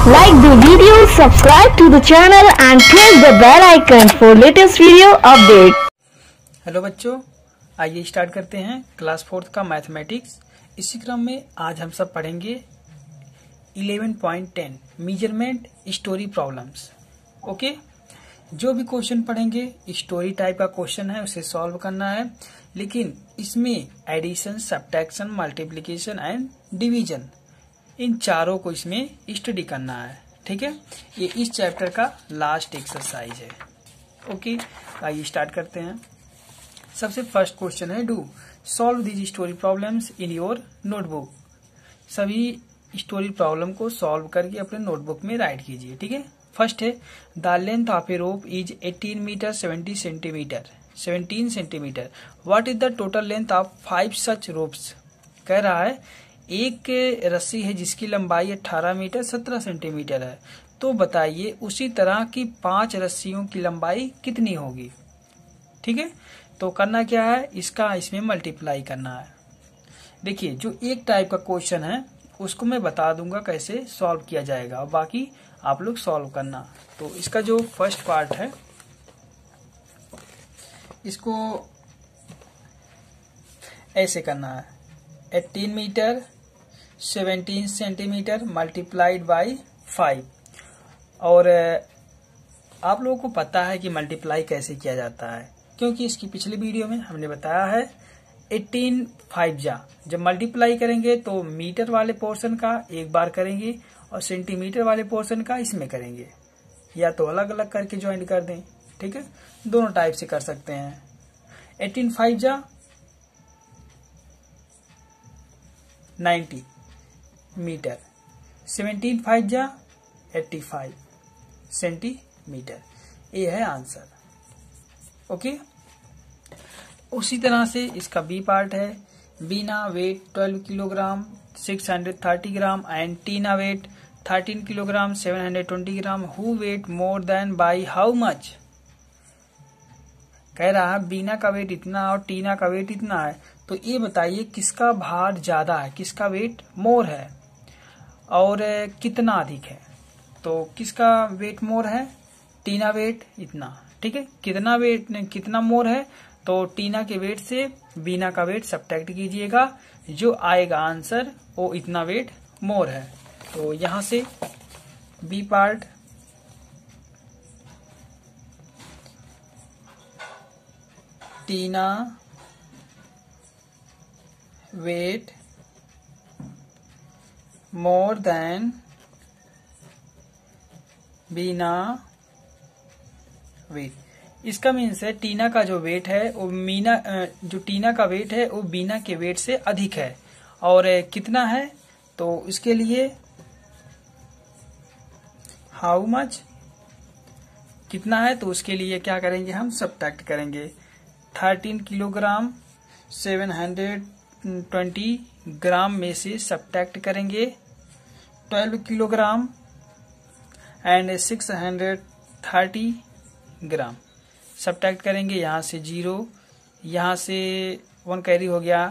Like the video, subscribe to the channel and press the bell icon for latest video update. Hello बच्चों, आइए start करते हैं class 4 का mathematics. इसी क्रम में आज हम सब पढ़ेंगे 11.10 मेजरमेंट स्टोरी प्रॉब्लम्स। ओके, जो भी क्वेश्चन पढ़ेंगे स्टोरी टाइप का क्वेश्चन है, उसे सॉल्व करना है, लेकिन इसमें addition, subtraction, multiplication and division, इन चारों को इसमें स्टडी करना है। ठीक है, ये इस चैप्टर का लास्ट एक्सरसाइज है। ओके, आइए स्टार्ट करते हैं। सबसे फर्स्ट क्वेश्चन है, do solve these story problems in your notebook. सभी स्टोरी प्रॉब्लम को सॉल्व करके अपने नोटबुक में राइट कीजिए। ठीक है, फर्स्ट है, the length of a rope is 18 metre 17 centimetre. What is the total length of 5 such ropes. कह रहा है एक रस्सी है जिसकी लंबाई 18 मीटर 17 सेंटीमीटर है, तो बताइए उसी तरह की 5 रस्सियों की लंबाई कितनी होगी। ठीक है, तो करना क्या है, इसका इसमें मल्टीप्लाई करना है। देखिए, जो एक टाइप का क्वेश्चन है उसको मैं बता दूंगा कैसे सॉल्व किया जाएगा, और बाकी आप लोग सॉल्व करना। तो इसका जो फर्स्ट पार्ट है, इसको ऐसे करना है, 18 मीटर 17 सेंटीमीटर मल्टीप्लाइड बाई 5। और आप लोगों को पता है कि मल्टीप्लाई कैसे किया जाता है, क्योंकि इसकी पिछली वीडियो में हमने बताया है 18 5 जा, जब मल्टीप्लाई करेंगे तो मीटर वाले पोर्शन का एक बार करेंगे और सेंटीमीटर वाले पोर्शन का इसमें करेंगे, या तो अलग अलग करके ज्वाइन कर दें। ठीक है, दोनों टाइप से कर सकते हैं। 18 5 जा 90 मीटर, 17 5 जा 85 सेंटीमीटर। ये है आंसर। ओके, उसी तरह से इसका बी पार्ट है, Beena weight 12 kilogram 630 gram and Tina weight 13 kilogram 720 gram, who weight more than by how much. कह रहा है बीना का वेट इतना और टीना का वेट इतना है, तो ये बताइए किसका भार ज्यादा है, किसका वेट मोर है और कितना अधिक है। तो किसका वेट मोर है, टीना वेट इतना। ठीक है, कितना मोर है, तो टीना के वेट से बीना का वेट सब्ट्रैक्ट कीजिएगा, जो आएगा आंसर वो इतना वेट मोर है। तो यहां से B part Tina weight more than Beena weight. इसका मीन्स है टीना का जो वेट है वो टीना का वेट है वो बीना के वेट से अधिक है। और कितना है, तो इसके लिए हाउ मच कितना है, तो उसके लिए क्या करेंगे, हम सब्ट्रैक्ट करेंगे। 13 किलोग्राम 720 ग्राम में से सब्ट्रैक्ट करेंगे 12 किलोग्राम एंड 630 ग्राम। सब्ट्रैक्ट करेंगे, यहाँ से 0, यहाँ से 1 कैरी हो गया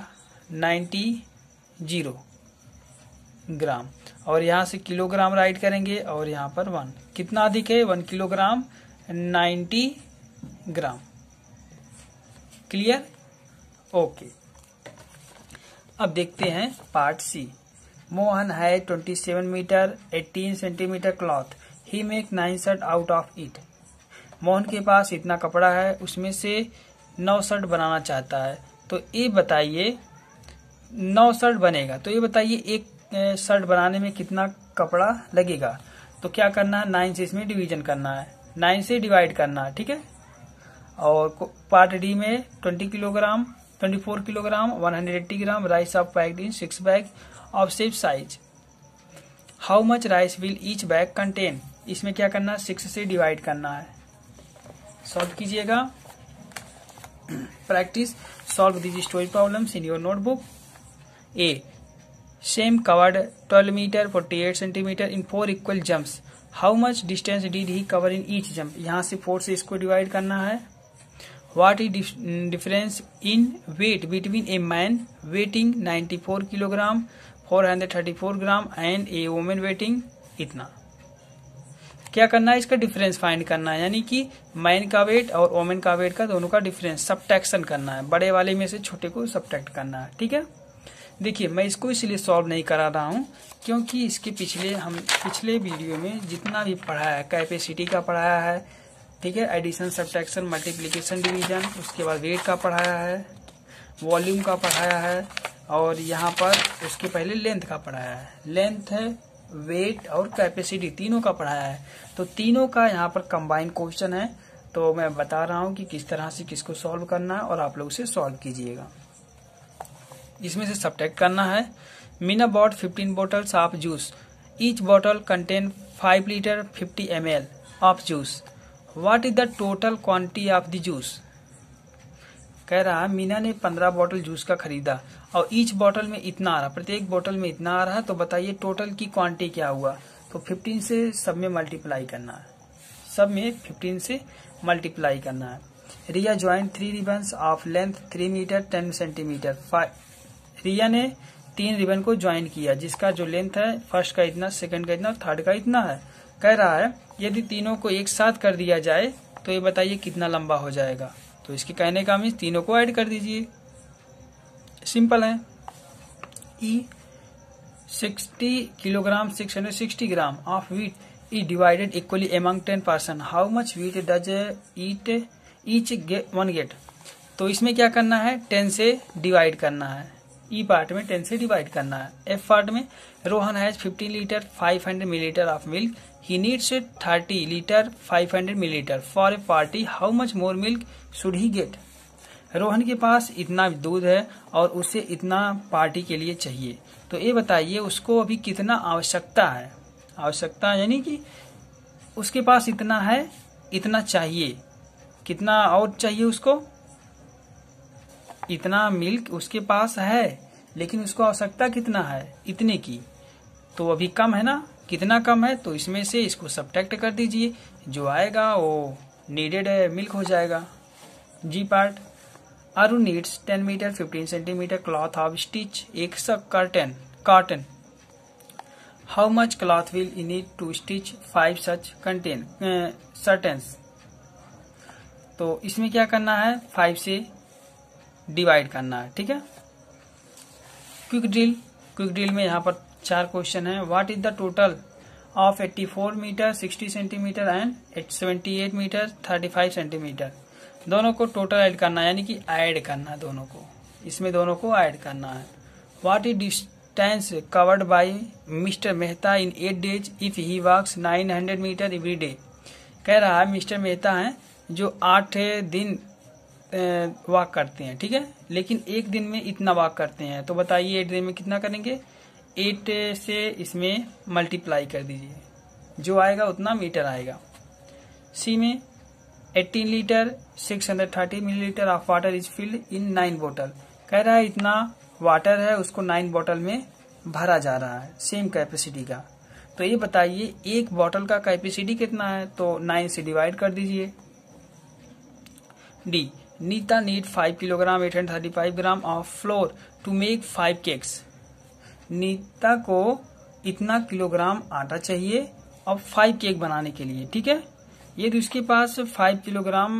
90 ग्राम, और यहाँ से किलोग्राम राइट करेंगे और यहाँ पर 1। कितना अधिक है, 1 किलोग्राम 90 ग्राम। क्लियर। ओके, अब देखते हैं पार्ट सी। मोहन है 27 metre 18 centimetre cloth, he make 9 shirt out of it. Mohan के पास इतना कपड़ा है, उसमें से 9 शर्ट बनाना चाहता है, तो ये बताइए 9 शर्ट बनेगा, तो ये बताइए एक शर्ट बनाने में कितना कपड़ा लगेगा। तो क्या करना है, 9 से इसमें डिवीजन करना है, 9 से डिवाइड करना है। ठीक है, और पार्ट डी में 24 kilogram 180 gram rice of packed in 6 bag of same size. How much rice will each bag contain. इसमें क्या करना है, 6 से डिवाइड करना है। सॉल्व कीजिएगा। Practice solve these story problems in your notebook. A, Sam covered 12 metre 48 centimetre in 4 equal jumps, how much distance did he cover in each jump. यहाँ से 4 से इसको डिवाइड करना है। What is difference in weight between a man weighing 94 kilogram 434 gram and a women weighting इतना। क्या करना है, इसका डिफरेंस फाइंड करना है, यानी कि मैन का वेट और वोमेन का वेट का दोनों का डिफरेंस सब्ट्रैक्शन करना है, बड़े वाले में से छोटे को सब्ट्रैक्ट करना है। ठीक है, देखिए मैं इसको इसलिए सॉल्व नहीं करा रहा हूँ क्योंकि इसके पिछले वीडियो में जितना भी पढ़ाया है, कैपेसिटी का पढ़ाया है, ठीक है, एडिशन सब्ट्रैक्शन मल्टीप्लिकेशन डिवीजन, उसके बाद वेट का पढ़ाया है, वॉल्यूम का पढ़ाया है, और यहाँ पर उसके पहले लेंथ का पढ़ाया है। लेंथ है, वेट और कैपेसिटी तीनों का पढ़ाया है। तो तीनों का यहाँ पर कंबाइन क्वेश्चन है, तो मैं बता रहा हूँ कि किस तरह से किसको सॉल्व करना है और आप लोग उसे सॉल्व कीजिएगा। इसमें से सब्ट्रैक्ट करना है। Meena bought 15 bottles of juice, each bottle contain 5 litre 50 ml of juice, what is the total quantity of the juice. कह रहा है मीना ने 15 बॉटल जूस का खरीदा और ईच बॉटल में इतना आ रहा, प्रत्येक बॉटल में इतना आ रहा है, तो बताइए टोटल की क्वांटिटी क्या हुआ। तो 15 से सब में मल्टीप्लाई करना है, सब में 15 से मल्टीप्लाई करना है। Riya join 3 ribbons of length 3 metre 10 centimetre. Riya ने 3 रिबन को ज्वाइन किया जिसका जो लेंथ है फर्स्ट का इतना, सेकंड का इतना, थर्ड का इतना है। कह रहा है यदि तीनों को एक साथ कर दिया जाए तो ये बताइए कितना लंबा हो जाएगा। तो इसके कहने का मीन्स तीनों को ऐड कर दीजिए, सिंपल है। E 60 kilogram 660 gram of wheat is divided equally among 10 person, how much wheat does each one get. तो इसमें क्या करना है, 10 से डिवाइड करना है। ई पार्ट में 10 से डिवाइड करना है। एफ पार्ट में Rohan has 15 litre 500 millilitre of milk, he needs 30 litre 500 millilitre for a party, how much more milk should he get. Rohan के पास इतना दूध है और उसे इतना पार्टी के लिए चाहिए, तो ये बताइए उसको अभी कितना आवश्यकता है। आवश्यकता यानी कि उसके पास इतना है, इतना चाहिए, कितना और चाहिए उसको, इतना मिल्क उसके पास है लेकिन उसको आवश्यकता कितना है, इतने की। तो अभी कम है ना, कितना कम है, तो इसमें से इसको सब्ट्रैक्ट कर दीजिए, जो आएगा वो नीडेड मिल्क हो जाएगा। G part, Arun needs 10 metre 15 centimetre cloth of stitch एक curtain, how much cloth will you need to stitch 5 such curtains. तो इसमें क्या करना है, 5 से डिवाइड करना है। ठीक है, क्विक ड्रिल में यहाँ पर 4 क्वेश्चन है। What is the total of 84 metre 60 centimetre and 78 metre 35 centimetre. दोनों को टोटल ऐड करना है, यानी कि ऐड करना है दोनों को, इसमें दोनों को ऐड करना है। What is distance covered by mister Mehta in 8 days if he walks 900 metre every day. कह रहा है मिस्टर मेहता है जो 8 दिन वॉक करते हैं, ठीक है, लेकिन एक दिन में इतना वॉक करते हैं, तो बताइए 8 दिन में कितना करेंगे। 8 से इसमें मल्टीप्लाई कर दीजिए, जो आएगा उतना मीटर आएगा। सी में 18 litre 630 millilitre of water is filled in 9 बोतल। कह रहा है इतना वाटर है, उसको 9 बोतल में भरा जा रहा है, सेम कैपेसिटी का। तो ये बताइए एक बोतल का कैपेसिटी कितना है, तो 9 से डिवाइड कर दीजिए। D, Neeta need 5 kilogram 835 gram of flour to make 5 cakes. Neeta को इतना किलोग्राम आटा चाहिए और 5 केक बनाने के लिए, ठीक है। ये तो उसके पास 5 किलोग्राम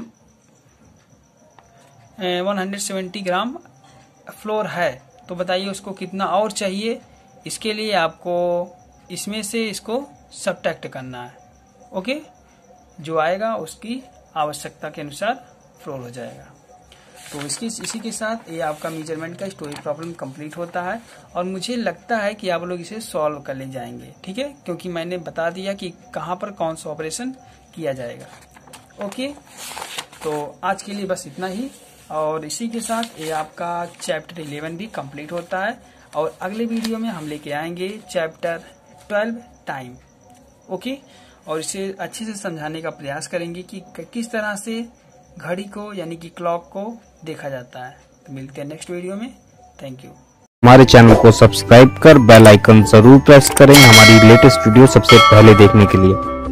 170 ग्राम फ्लोर है, तो बताइए उसको कितना और चाहिए। इसके लिए आपको इसमें से इसको सब्ट्रैक्ट करना है, ओके, जो आएगा उसकी आवश्यकता के अनुसार फ्लोर हो जाएगा। तो इसी के साथ ये आपका मेजरमेंट का स्टोरी प्रॉब्लम कंप्लीट होता है और मुझे लगता है कि आप लोग इसे सॉल्व कर ले जाएंगे, ठीक है, क्योंकि मैंने बता दिया कि कहाँ पर कौन सा ऑपरेशन किया जाएगा। ओके, तो आज के लिए बस इतना ही, और इसी के साथ ये आपका चैप्टर 11 भी कंप्लीट होता है और अगले वीडियो में हम लेके आएंगे चैप्टर 12 टाइम, ओके, और इसे अच्छे से समझाने का प्रयास करेंगे कि किस तरह से घड़ी को यानी कि क्लॉक को देखा जाता है। तो मिलते हैं नेक्स्ट वीडियो में, थैंक यू। हमारे चैनल को सब्सक्राइब कर बेल आइकन जरूर प्रेस करें हमारी लेटेस्ट वीडियो सबसे पहले देखने के लिए।